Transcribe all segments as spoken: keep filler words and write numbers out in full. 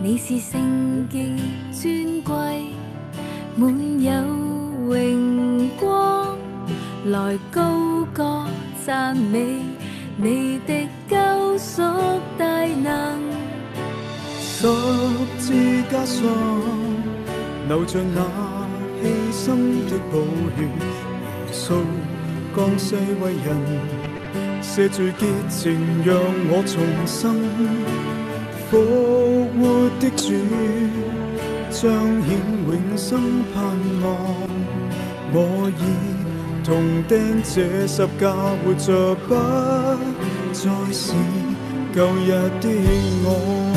你是聖潔尊貴，滿有榮光，來高歌讚美你的救贖大能。 十字架上流着那犧牲的寶血，耶穌降世為人，赦罪潔淨讓我重生。復活的主彰顯永生盼望，我已同釘這十架活着，不再是舊日的我。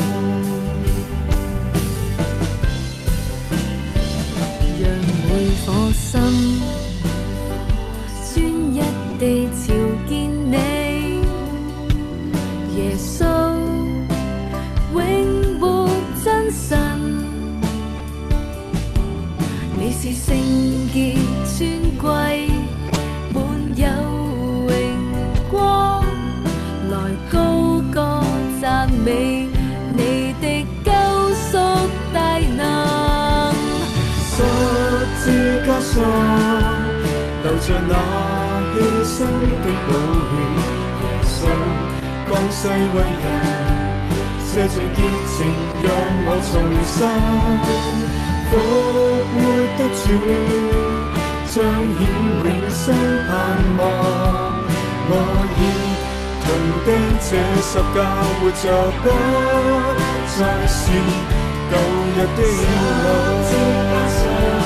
讓每顆心專一地朝見你，耶穌永活真神，你是聖潔尊貴，滿有榮光，來高歌讚美你的救贖大能。 十字架上流着那犧牲的寶血，耶穌降世為人，赦罪潔淨讓我重生。復活的主彰顯永生盼望，我已同釘這十架活着，不再是舊日的我。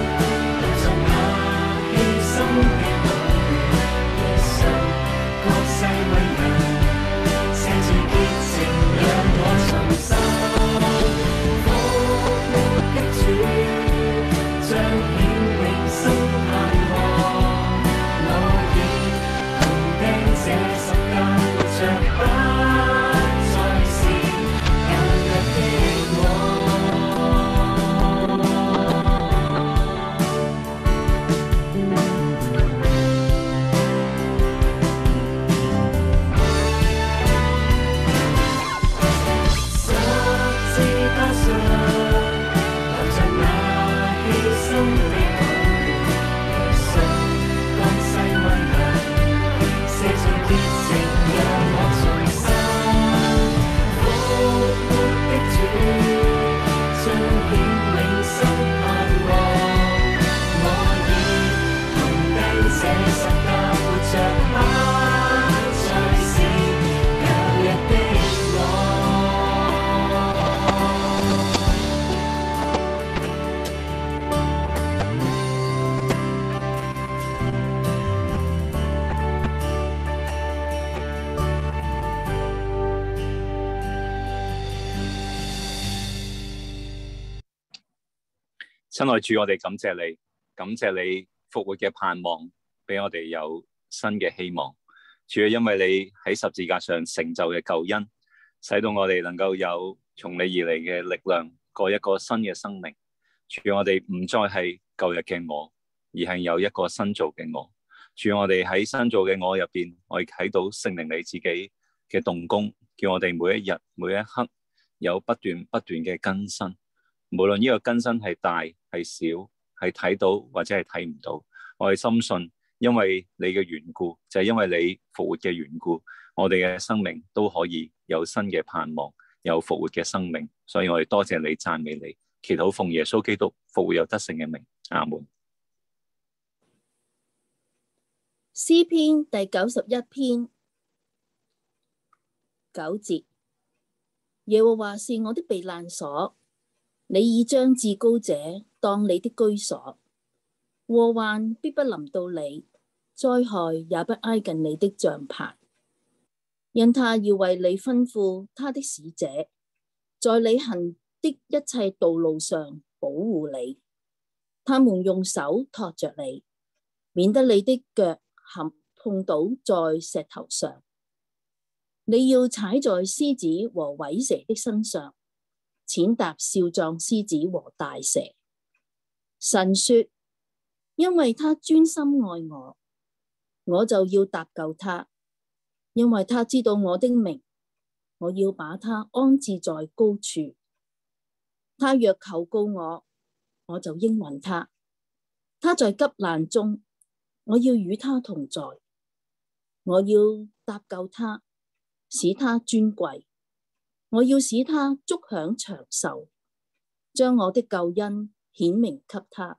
親愛主，我哋感謝你，感謝你復活嘅盼望，俾我哋有新嘅希望。主要因為你喺十字架上成就嘅救恩，使到我哋能夠有從你而嚟嘅力量，過一個新嘅生命。主要我哋唔再係舊日嘅我，而係有一個新造嘅我。主要我哋喺新造嘅我入邊，我哋睇到聖靈你自己嘅動工，叫我哋每一日每一刻有不斷不斷嘅更新。無論呢個更新係大係小，係睇到或者係睇唔到，我哋深信，因為你嘅緣故，就係因為你復活嘅緣故，我哋嘅生命都可以有新嘅盼望，有復活嘅生命。所以我哋多謝你，讚美你，祈禱奉耶穌基督復活有得勝嘅名，阿門。 詩篇第九十一篇九節，耶和華是我的避難所，你已將至高者當你的居所，禍患必不臨到你，災害也不挨近你的帳棚，因他要為你吩咐他的使者，在你行的一切道路上保護你，他們用手托着你，免得你的腳陷碰倒在石頭上。你要踩在獅子和虺蛇的身上，踐踏少壯獅子和大蛇。神說，因為他專心愛我，我就要搭救他，因為他知道我的名，我要把他安置在高處。 他若求告我，我就應允他。他在急難中，我要與他同在，我要搭救他，使他尊貴，我要使他足享長壽，將我的救恩顯明給他。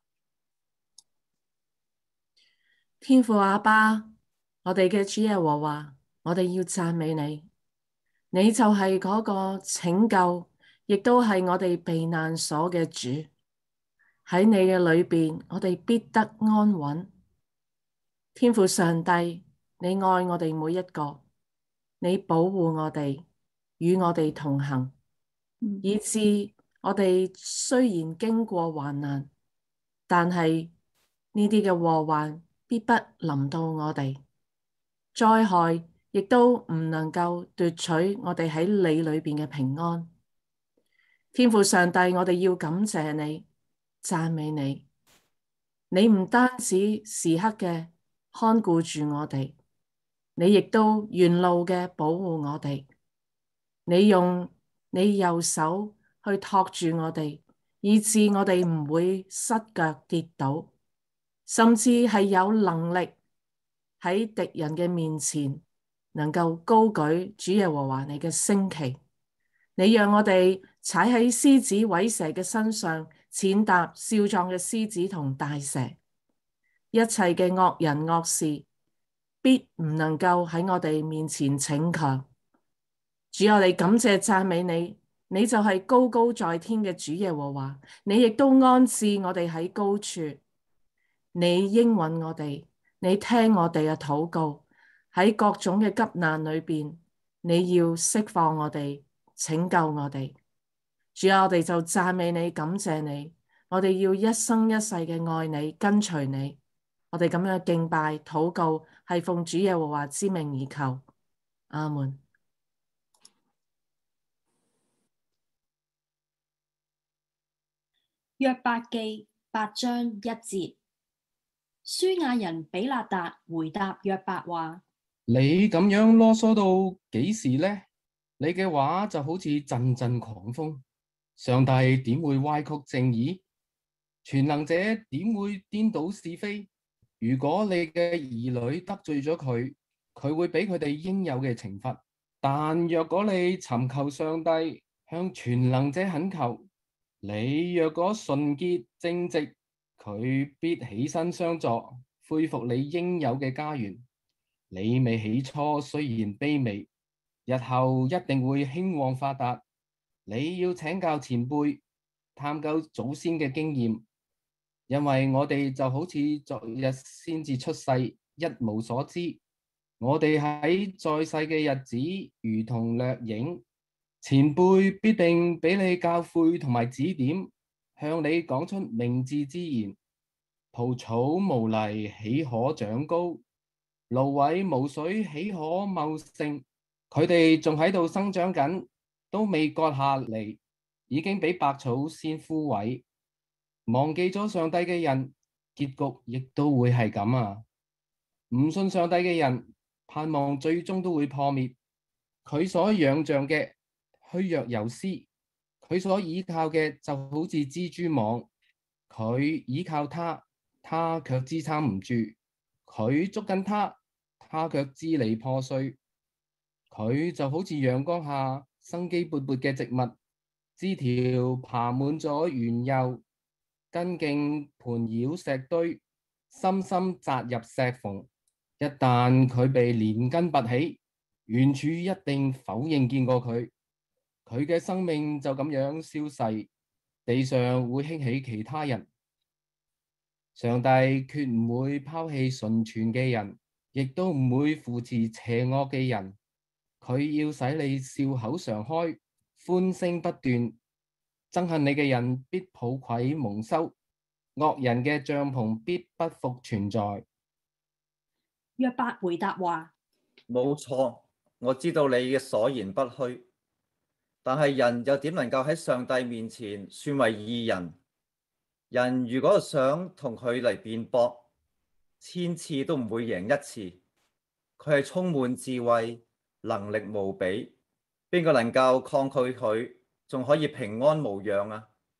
天父阿爸，我哋嘅主耶和華，我哋要讚美你，你就係嗰個拯救，亦都係我哋避難所嘅主。喺你嘅裏邊，我哋必得安穩。天父上帝，你愛我哋每一個，你保護我哋，與我哋同行， 嗯、 以致我哋雖然經過患難，但係呢啲嘅禍患必不臨到我哋，災害亦都唔能夠奪取我哋喺你裏邊嘅平安。天父上帝，我哋要感謝你，讚美你。你唔單止時刻嘅看顧住我哋，你亦都沿路嘅保護我哋。你用你右手去托住我哋，以致我哋唔會失腳跌倒，甚至係有能力喺敵人嘅面前能夠高舉主耶和華你嘅升旗。你讓我哋踩喺獅子虺蛇嘅身上，踐踏少壯嘅獅子同大蛇，一切嘅惡人惡事必唔能夠喺我哋面前逞強。主，我哋感謝讚美你，你就係高高在天嘅主耶和華，你亦都安置我哋喺高處。你應允我哋，你聽我哋嘅禱告，喺各種嘅急難裏邊，你要釋放我哋，拯救我哋。主啊，我哋就讚美你，感謝你，我哋要一生一世嘅愛你，跟隨你。我哋咁樣敬拜禱告，係奉主耶和華之名而求。阿門。 約伯記八章一節，書亞人比勒達回答約伯話： 你咁樣囉嗦到幾時呢？你嘅話就好似陣陣狂風，上帝點會歪曲正義？全能者點會顛倒是非？如果你嘅兒女得罪咗佢，佢會俾佢哋應有嘅懲罰。但若果你尋求上帝，向全能者懇求，你若果純潔正直，佢必起身相助，恢復你應有嘅家園。你未起初雖然卑微，日後一定會興旺發達。你要請教前輩，探究祖先嘅經驗，因為我哋就好似昨日先至出世，一無所知。我哋喺在世嘅日子如同掠影。前輩必定俾你教誨同埋指點，向你講出明智之言。蒲草無泥，豈可長高？蘆葦無水，豈可茂盛？佢哋仲喺度生長緊，都未割下嚟，已經比百草先枯萎。忘記咗上帝嘅人，結局亦都會係咁啊！唔信上帝嘅人，盼望最終都會破滅。佢所仰仗嘅虛若游絲，佢所倚靠嘅就好似蜘蛛網。佢倚靠他，他卻支撐唔住；佢捉緊他，他卻支離破碎。佢就好似陽光下生機勃勃嘅植物，枝條爬滿咗圓幼，根莖盤繞石堆，深深扎入石縫。一旦佢被連根拔起，遠處一定否認見過佢。佢嘅生命就咁樣消逝，地上會興起其他人。上帝決唔會拋棄純全嘅人，亦都唔會扶持邪惡嘅人。佢要使你笑口常開，歡聲不斷。憎恨你嘅人必抱愧蒙羞，惡人嘅帳篷必不復存在。 約伯回答話： 冇錯，我知道你嘅所言不虛。但係人又點能夠喺上帝面前算為義人？人如果想同佢嚟辯駁，千次都唔會贏一次。佢係充滿智慧，能力無比，邊個能夠抗拒佢，仲可以平安無恙啊？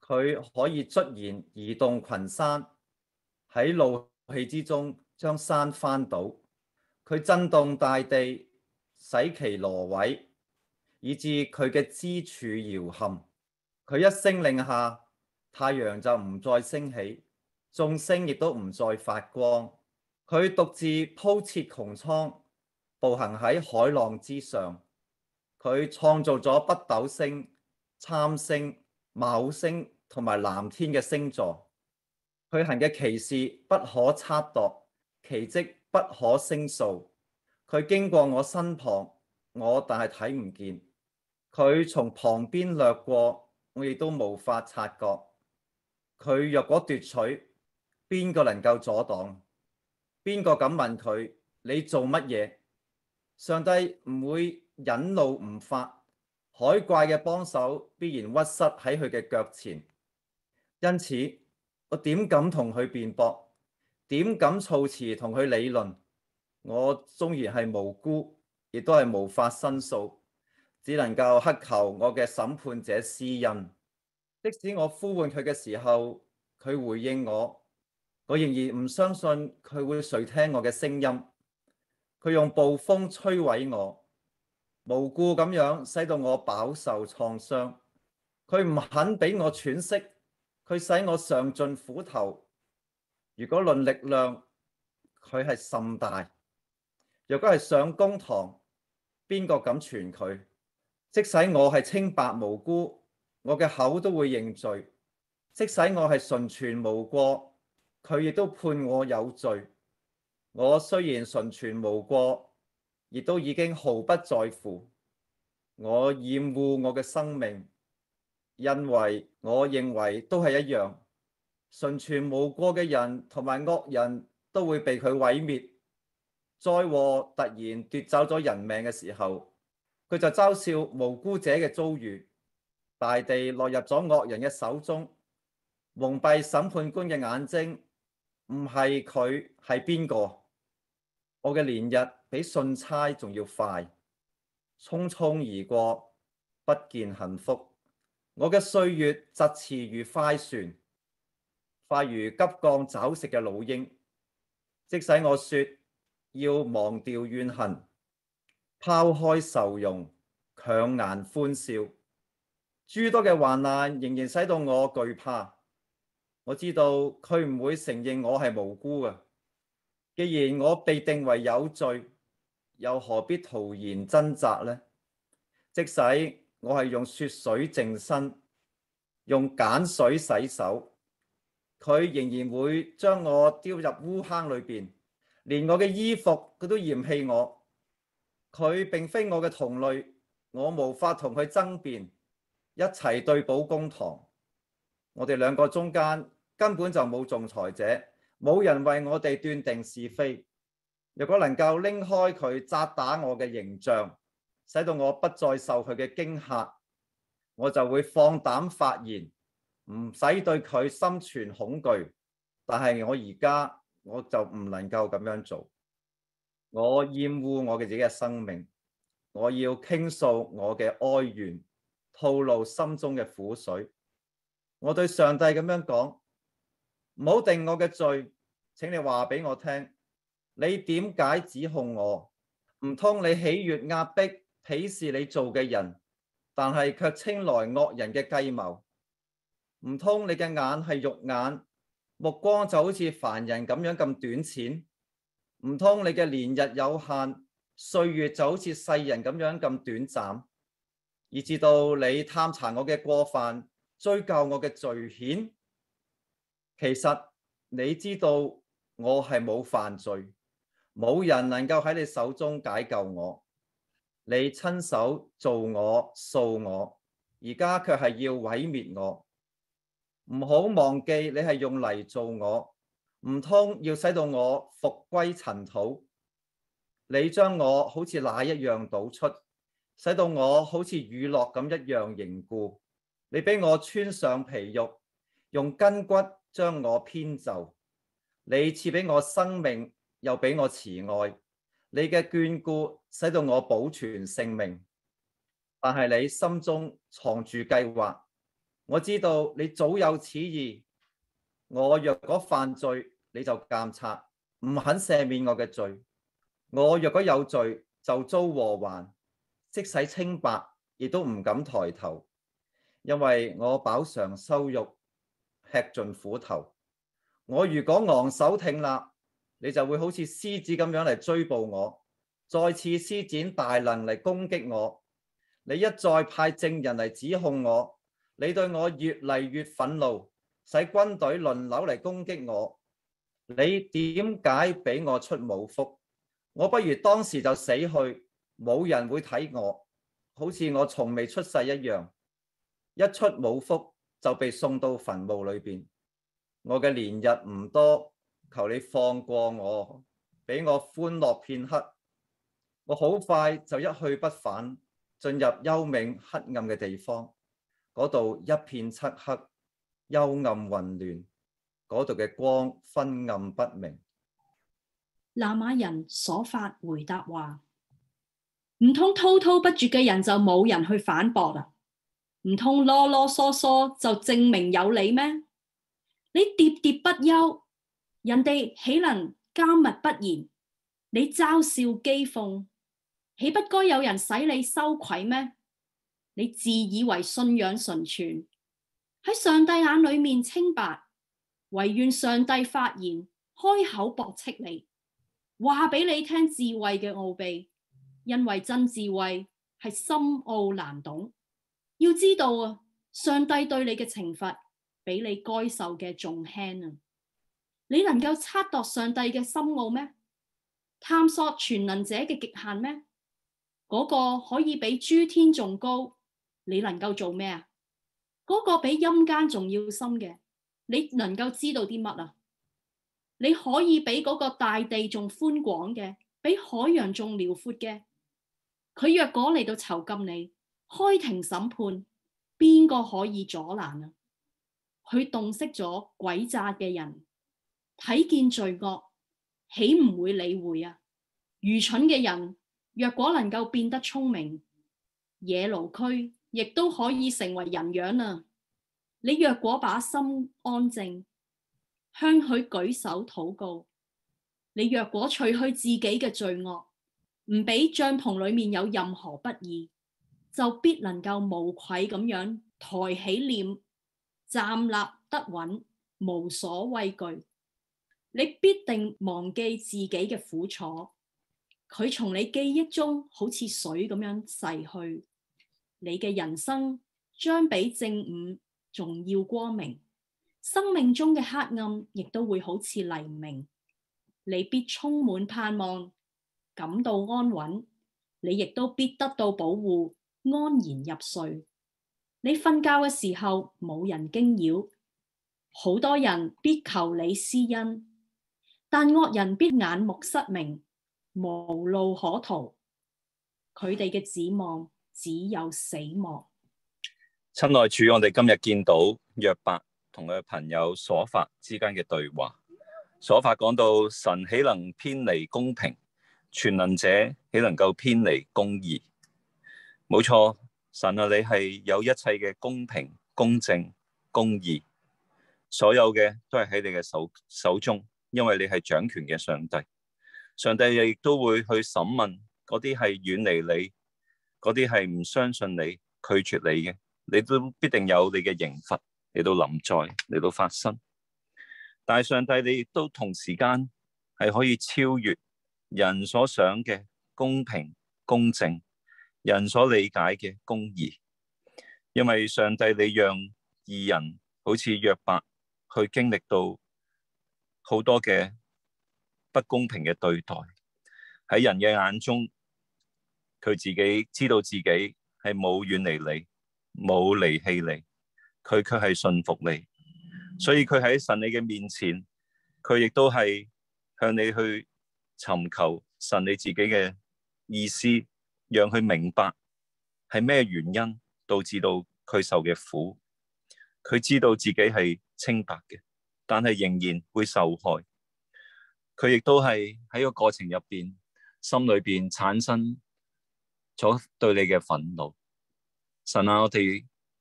佢可以卒然移動群山，喺怒氣之中將山翻倒。佢震動大地，使其挪位，以致佢嘅支柱搖撼。佢一聲令下，太陽就唔再升起，眾星亦都唔再發光。佢獨自鋪設穹蒼，步行喺海浪之上。佢創造咗北斗星、參星、昴星同埋藍天嘅星座。佢行嘅奇事不可測度，奇蹟不可勝數。佢經過我身旁，我但係睇唔見。佢從旁邊掠過，我亦都無法察覺。佢若果奪取，邊個能夠阻擋？邊個敢問佢你做乜嘢？上帝唔會忍怒唔發，海怪嘅幫手必然屈膝喺佢嘅腳前。因此，我點敢同佢辯駁？點敢措辭同佢理論？我縱然係無辜，亦都係無法申訴，只能夠乞求我嘅審判者施恩。即使我呼喚佢嘅時候，佢回應我，我仍然唔相信佢會垂聽我嘅聲音。佢用暴風摧毀我，無故咁樣使到我飽受創傷。佢唔肯俾我喘息，佢使我嘗盡苦頭。如果論力量，佢係甚大。若果係上公堂，邊個敢傳佢？即使我係清白無辜，我嘅口都會認罪。即使我係純全無過，佢亦都判我有罪。我雖然純全無過，亦都已經毫不在乎。我厭惡我嘅生命，因為我認為都係一樣，純全無過嘅人同埋惡人都會被佢毀滅。災禍突然奪走咗人命嘅時候，佢就嘲笑無辜者嘅遭遇。大地落入咗惡人嘅手中，蒙蔽審判官嘅眼睛，唔係佢係邊個？我嘅年日比信差仲要快，匆匆而過，不見幸福。我嘅歲月疾馳如快船，快如急降找食嘅老鷹。即使我說要忘掉怨恨，拋開愁容，強顏歡笑，諸多嘅患難仍然使到我懼怕。我知道佢唔會承認我係無辜嘅。既然我被定為有罪，又何必徒然掙扎呢？即使我係用雪水淨身，用鹼水洗手，佢仍然會將我丟入烏坑裏邊，連我嘅衣服佢都嫌棄我。佢並非我嘅同類，我無法同佢爭辯，一齊對簿公堂。我哋兩個中間根本就冇仲裁者。冇人為我哋斷定是非。如果能夠拎開佢責打我嘅形象，使到我不再受佢嘅驚嚇，我就會放膽發言，唔使對佢心存恐懼。但係我而家我就唔能夠咁樣做。我厭惡我嘅自己嘅生命，我要傾訴我嘅哀怨，吐露心中嘅苦水。我對上帝咁樣講：唔好定我嘅罪，請你話俾我聽，你點解指控我？唔通你喜悅壓迫、鄙視你做嘅人，但係卻稱來惡人嘅計謀？唔通你嘅眼係肉眼，目光就好似凡人咁樣咁短淺？唔通你嘅年日有限，歲月就好似世人咁樣咁短暫，以至到你探查我嘅過犯，追究我嘅罪愆？其實你知道我係冇犯罪，冇人能夠喺你手中解救我。你親手做我、掃我，而家卻係要毀滅我。唔好忘記你係用泥做我，唔通要使到我復歸塵土？你將我好似奶一樣倒出，使到我好似乳酪咁一樣凝固。你俾我穿上皮肉，用筋骨將我編就。你賜俾我生命，又俾我慈愛。你嘅眷顧使到我保存性命，但係你心中藏住計劃， 我知道你早有此意。我若果犯罪，你就監察，唔肯赦免我嘅罪。我若果有罪，就遭禍患，即使清白，亦都唔敢抬頭，因為我飽嘗羞辱，吃盡苦頭。我如果昂首挺立，你就會好似獅子咁樣嚟追捕我，再次施展大能嚟攻擊我。你一再派證人嚟指控我，你對我越嚟越憤怒，使軍隊輪流嚟攻擊我。你點解俾我出母腹？我不如當時就死去，冇人會睇我，好似我從未出世一樣。一出母腹就被送到墳墓裏邊。我嘅年日唔多，求你放過我，俾我歡樂片刻。我好快就一去不返，進入幽冥黑暗嘅地方，嗰度一片漆黑，幽暗混亂，嗰度嘅光昏暗不明。 拿瑪人瑣法回答話：唔通滔滔不絕嘅人就冇人去反駁啊？唔通囉囉嗦嗦就證明有理咩？你喋喋不休，人哋豈能緘默不言？你嘲笑譏諷，豈不該有人使你羞愧咩？你自以為信仰純全，喺上帝眼裏面清白，唯願上帝發言，開口駁斥你，話俾你聽智慧嘅奧秘，因為真智慧係深奧難懂。要知道啊，上帝對你嘅懲罰比你該受嘅仲輕啊！你能夠測度上帝嘅深奧咩？探索全能者嘅極限咩？嗰個可以比諸天仲高，你能夠做咩啊？嗰個比陰間仲要深嘅，你能夠知道啲乜啊？你可以比嗰個大地仲寬廣嘅，比海洋仲遼闊嘅，佢若果嚟到囚禁你，開庭審判，邊個可以阻攔啊？佢洞悉咗詭詐嘅人，睇見罪惡，豈唔會理會啊？愚蠢嘅人若果能夠變得聰明，野驢駒亦都可以成為人樣啊！你若果把心安靜，向佢舉手禱告，你若果除去自己嘅罪惡，唔俾帳篷裏面有任何不義，就必能夠無愧咁樣抬起臉，站立得穩，無所畏懼。你必定忘記自己嘅苦楚，佢從你記憶中好似水咁樣逝去。你嘅人生將比正午仲要光明，生命中嘅黑暗亦都會好似黎明。你必充滿盼望，感到安穩，你亦都必得到保護，安然入睡。你瞓覺嘅時候冇人驚擾，好多人必求你施恩，但惡人必眼目失明，無路可逃。佢哋嘅指望只有死亡。 親愛主，我哋今日見到約伯同佢朋友瑣法之間嘅對話。瑣法講到神豈能偏離公平，全能者豈能夠偏離公義？冇錯，神啊，你係有一切嘅公平、公正、公義，所有嘅都係喺你嘅手手中，因為你係掌權嘅上帝。上帝亦都會去審問嗰啲係遠離你、嗰啲係唔相信你、拒絕你嘅，你都必定有你嘅刑罰嚟到臨在，嚟到發生。但係上帝，你亦都同時間係可以超越人所想嘅公平、公正，人所理解嘅公義。因為上帝，你讓義人好似約伯去經歷到好多嘅不公平嘅對待，喺人嘅眼中，佢自己知道自己係冇遠離你，冇離棄你，佢卻係信服你。所以佢喺神你嘅面前，佢亦都係向你去尋求神你自己嘅意思，讓佢明白係咩原因導致到佢受嘅苦。佢知道自己係清白嘅，但係仍然會受害。佢亦都係喺個過程入邊，心裏邊產生咗對你嘅憤怒。神啊，我哋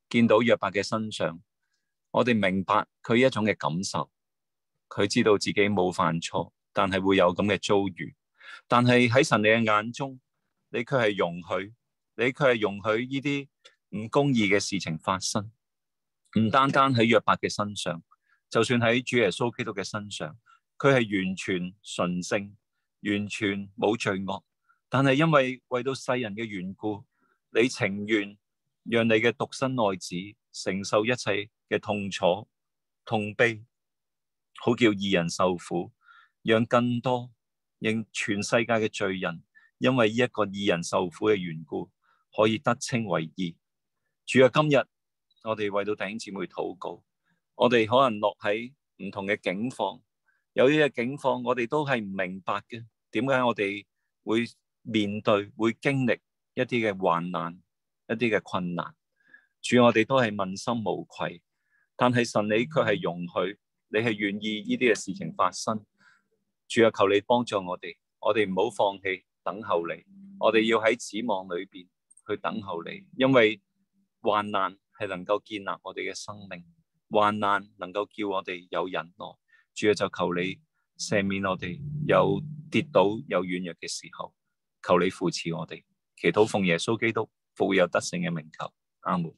見到約伯嘅身上，我哋明白佢一種嘅感受。佢知道自己冇犯錯，但係會有咁嘅遭遇。但係喺神你嘅眼中，你卻係容許，你卻係容許呢啲唔公義嘅事情發生。唔單單喺約伯嘅身上，就算喺主耶穌基督嘅身上，佢係完全純正，完全冇罪惡。但係因為為到世人嘅緣故，你情願讓你嘅獨生愛子承受一切嘅痛楚、痛悲，好叫義人受苦，讓更多，讓全世界嘅罪人，因為呢一個義人受苦嘅緣故，可以得稱為義。主啊，今日我哋為到弟兄姊妹禱告，我哋可能落喺唔同嘅境況，有啲嘅境況我哋都係唔明白嘅，點解我哋會面對、會經歷一啲嘅患難、一啲嘅困難？主，我哋都係問心無愧，但係神你卻係容許，你係願意呢啲嘅事情發生。主啊，求你幫助我哋，我哋唔好放棄等候你，我哋要喺指望裏邊去等候你，因為患難係能夠建立我哋嘅生命，患難能夠叫我哋有忍耐。主啊，就求你赦免我哋有跌倒有軟弱嘅時候，求你扶持我哋，祈禱奉耶穌基督復活有得勝嘅名求，阿門。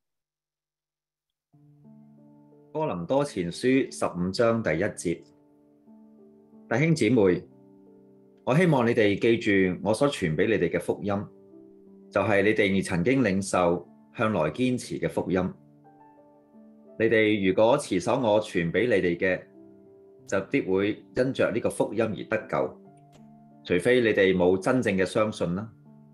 哥林多前書十五章第一節，弟兄姊妹，我希望你哋記住我所傳俾你哋嘅福音，就係你哋曾經領受向來堅持嘅福音。你哋如果持守我傳俾你哋嘅，就必會因着呢個福音而得救，除非你哋冇真正嘅相信啦。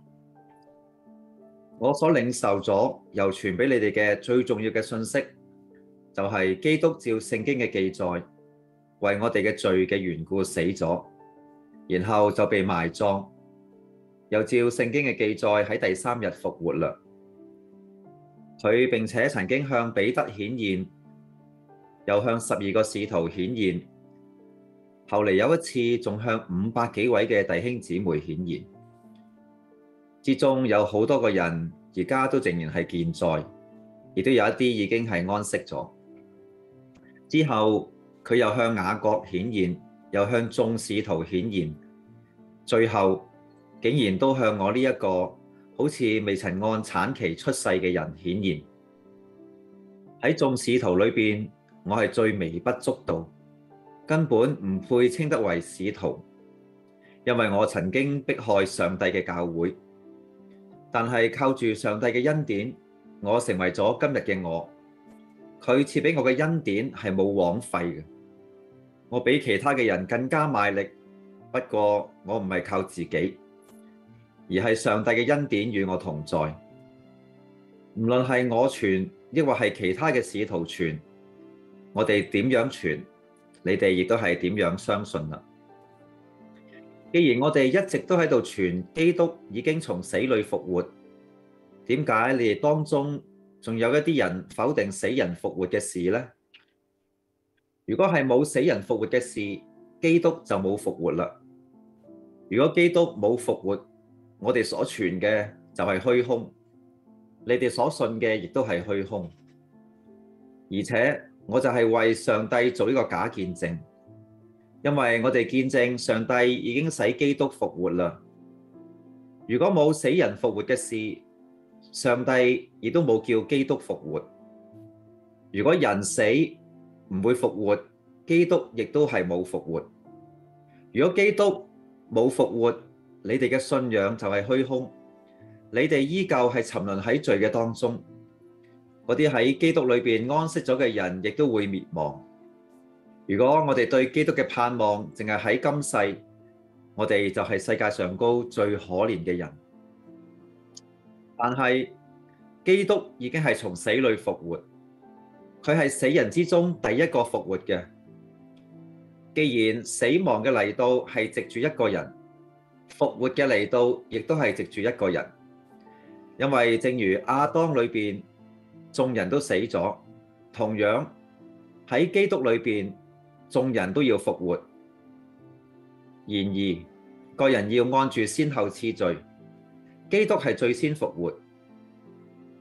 我所領受咗又傳俾你哋嘅最重要嘅信息，就係基督照聖經嘅記載，為我哋嘅罪嘅緣故死咗，然後就被埋葬，又照聖經嘅記載喺第三日復活啦。佢並且曾經向彼得顯現，又向十二個使徒顯現，後嚟有一次仲向五百幾位嘅弟兄姊妹顯現，之中有好多個人而家都仍然係健在，亦都有一啲已經係安息咗。之後佢又向雅各顯現，又向眾使徒顯現，最後竟然都向我呢一個好似未曾按產期出世嘅人顯現。喺眾使徒裏邊，我係最微不足道，根本唔配稱得為使徒，因為我曾經迫害上帝嘅教會。但係靠住上帝嘅恩典，我成為咗今日嘅我。佢賜俾我嘅恩典係冇枉費嘅，我比其他嘅人更加賣力。不過我唔係靠自己，而係上帝嘅恩典與我同在。無論係我傳，抑或係其他嘅使徒傳，我哋點樣傳，你哋亦都係點樣相信啦。既然我哋一直都喺度傳基督已經從死裏復活，點解你哋當中仲有一啲人否定死人復活嘅事呢？如果係冇死人復活嘅事，基督就冇復活啦。如果基督冇復活，我哋所傳嘅就係虛空，你哋所信嘅亦都係虛空。而且我就係為上帝做呢個假見證，因為我哋見證上帝已經使基督復活啦。如果冇死人復活嘅事，上帝亦都冇叫基督復活。如果人死唔會復活，基督亦都係冇復活。如果基督冇復活，你哋嘅信仰就係虛空，你哋依舊係沉淪喺罪嘅當中。嗰啲喺基督裏邊安息咗嘅人，亦都會滅亡。如果我哋對基督嘅盼望淨係喺今世，我哋就係世界上高最可憐嘅人。但係基督已經係從死裏復活，佢係死人之中第一個復活嘅。既然死亡嘅嚟到係藉住一個人，復活嘅嚟到亦都係藉住一個人。因為正如亞當裏邊眾人都死咗，同樣喺基督裏邊眾人都要復活。然而個人要按住先後次序，基督係最先復活，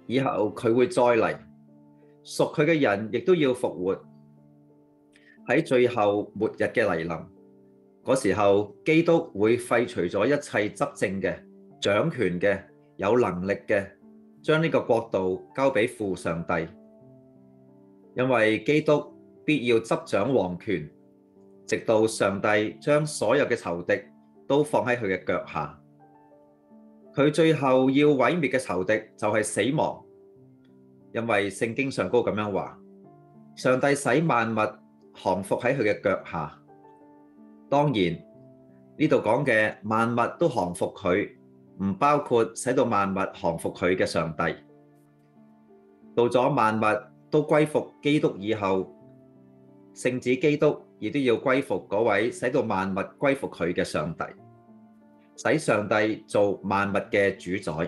以後佢會再嚟，屬佢嘅人亦都要復活。喺最後末日嘅嚟臨，嗰時候基督會廢除咗一切執政嘅、掌權嘅、有能力嘅，將呢個國度交俾父上帝。因為基督必要執掌王權，直到上帝將所有嘅仇敵都放喺佢嘅腳下。佢最後要毀滅嘅仇敵就係死亡，因為聖經上高咁樣話，上帝使萬物降服喺佢嘅腳下。當然呢度講嘅萬物都降服佢，唔包括使到萬物降服佢嘅上帝。到咗萬物都歸服基督以後，聖子基督亦都要歸服嗰位使到萬物歸服佢嘅上帝，使上帝做萬物嘅主宰。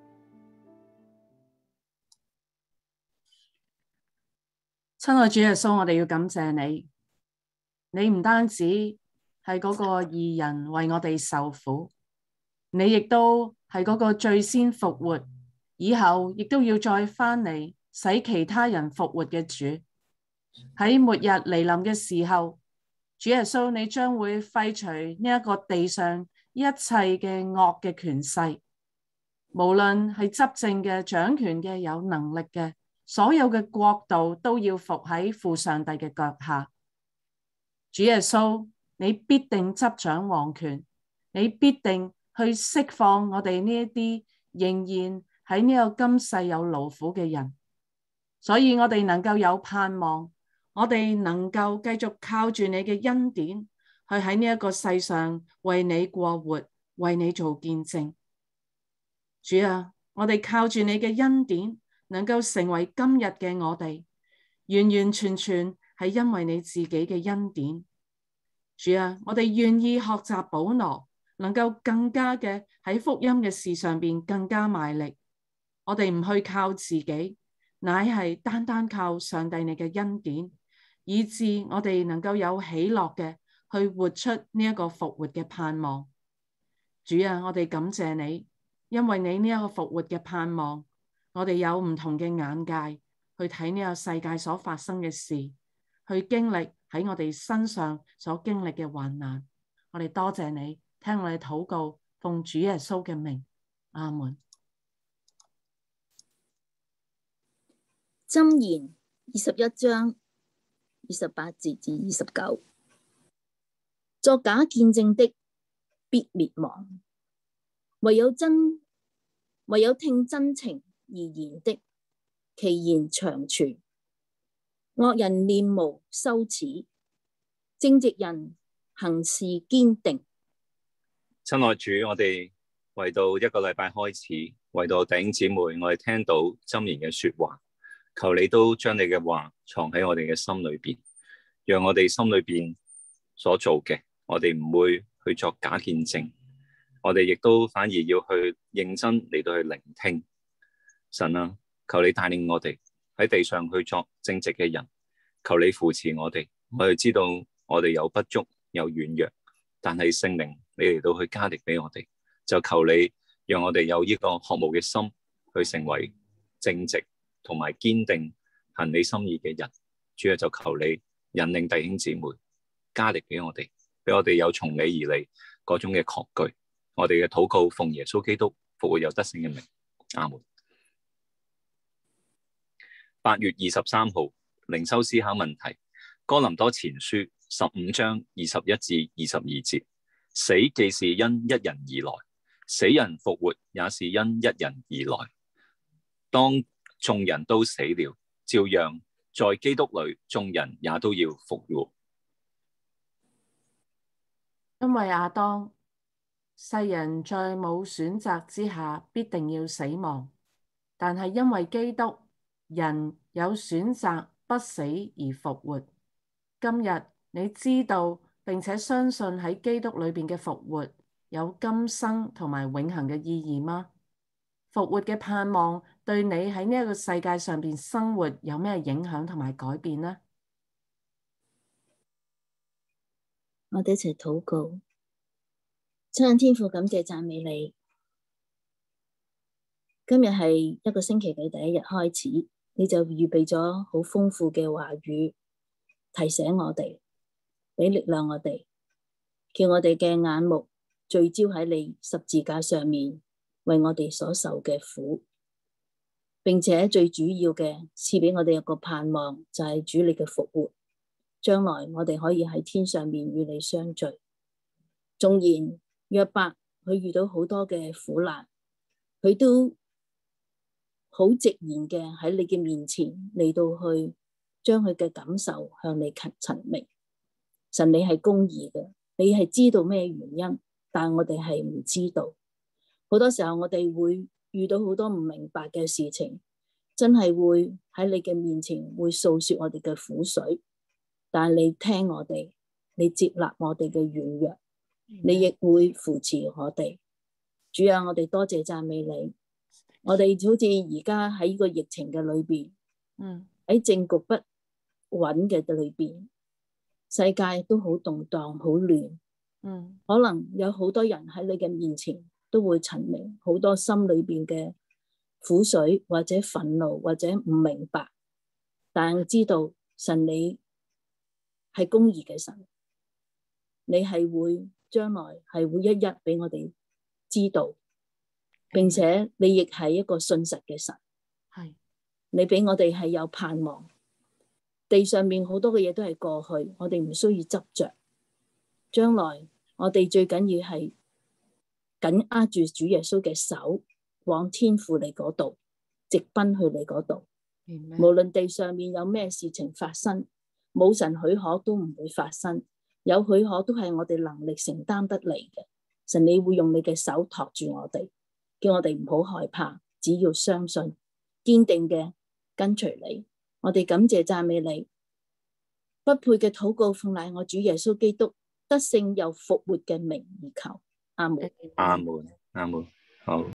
親愛主耶穌，我哋要感謝你，你唔單止係嗰個義人為我哋受苦，你亦都係嗰個最先復活，以後亦都要再返嚟使其他人復活嘅主。喺末日來臨嘅時候，主耶穌你將會廢除呢一個地上一切嘅惡嘅權勢，無論係執政嘅、掌權嘅、有能力嘅，所有嘅國度都要服喺父上帝嘅腳下。主耶穌，你必定執掌王權，你必定去釋放我哋呢一啲仍然喺呢個今世有勞苦嘅人，所以我哋能夠有盼望，我哋能夠繼續靠住你嘅恩典，去喺呢一個世上為你過活，為你做見證。主啊，我哋靠住你嘅恩典，能夠成為今日嘅我哋，完完全全係因為你自己嘅恩典。主啊，我哋願意學習保羅，能夠更加嘅喺福音嘅事上邊更加賣力。我哋唔去靠自己，乃係單單靠上帝你嘅恩典，以致我哋能夠有喜樂嘅去活出呢一個復活嘅盼望。主啊，我哋感謝你，因為你呢一個復活嘅盼望，我哋有唔同嘅眼界去睇呢個世界所發生嘅事，去經歷喺我哋身上所經歷嘅患難。我哋多謝你，聽我哋禱告，奉主耶穌嘅名，阿門。 箴言二十一章二十八節至二十九，作假見證的必滅亡，唯有真唯有聽真情而言的，其言長存。惡人面無羞恥，正直人行事堅定。 親愛主，我哋為到一個禮拜開始，為到弟兄姊妹，我哋聽到箴言嘅說話，求你都將你嘅話藏喺我哋嘅心裏邊，讓我哋心裏邊所做嘅，我哋唔會去作假見證，我哋亦都反而要去認真嚟到去聆聽。神啊，求你帶領我哋喺地上去作正直嘅人，求你扶持我哋。我哋知道我哋有不足有軟弱，但係聖靈你嚟到去加力俾我哋，就求你讓我哋有呢個渴慕嘅心去成為正直同埋堅定行你心意嘅人。主啊，就求你引領弟兄姊妹，加力俾我哋，俾我哋有從你而嚟嗰種嘅確據。我哋嘅禱告奉耶穌基督復活有得勝嘅名，阿門。八月二十三號靈修思考問題，哥林多前書十五章二十一至二十二節，死既是因一人而來，死人復活也是因一人而來。當眾人都死了，照樣在基督裏眾人也都要復活。 因為亞當，世人在冇選擇之下必定要死亡，但係因為基督，人有選擇不死而復活。今日你知道並且相信喺基督裏邊嘅復活有今生同埋永恆嘅意義嗎？復活嘅盼望對你喺呢一個世界上邊生活有咩影響同埋改變呢？ 我哋一齊禱告。親愛天父，感謝讚美你， 今日係一個星期嘅第一日開始，你就預備咗好豐富嘅話語，提醒我哋，俾力量我哋，叫我哋嘅眼目聚焦喺你十字架上面，為我哋所受嘅苦，並且最主要嘅賜俾我哋一個盼望，就係主你嘅復活。將來我哋可以喺天上面與你相聚。縱然約伯佢遇到好多嘅苦難，佢都好直言嘅喺你嘅面前嚟到去將佢嘅感受向你陳明。神你係公義嘅，你係知道咩原因，但我哋係唔知道。好多時候我哋會遇到好多唔明白嘅事情，真係會喺你嘅面前會訴說我哋嘅苦水，但係你聽我哋，你接納我哋嘅軟弱，你亦會扶持我哋。主啊，我哋多謝讚美你。我哋好似而家喺呢個疫情嘅裏邊，喺政局不穩嘅裏邊，世界都好動盪、好亂。嗯，可能有好多人喺你嘅面前都會陳明好多心裏邊嘅苦水，或者憤怒，或者唔明白。但知道神你係公義嘅神，你係會將來係會一一俾我哋知道。並且你亦係一個信實嘅神，係你俾我哋係有盼望。地上面好多嘅嘢都係過去，我哋唔需要執着。將來我哋最緊要係緊握住主耶穌嘅手，往天父你嗰度直奔去你嗰度。無論地上面有咩事情發生，冇神許可都唔會發生，有許可都係我哋能力承擔得嚟嘅。神你會用你嘅手托住我哋，叫我哋唔好害怕，只要相信，堅定嘅跟隨你。我哋感謝讚美你，不配嘅禱告奉賴我主耶穌基督得勝又復活嘅名而求。阿門。 阿門。阿門。好。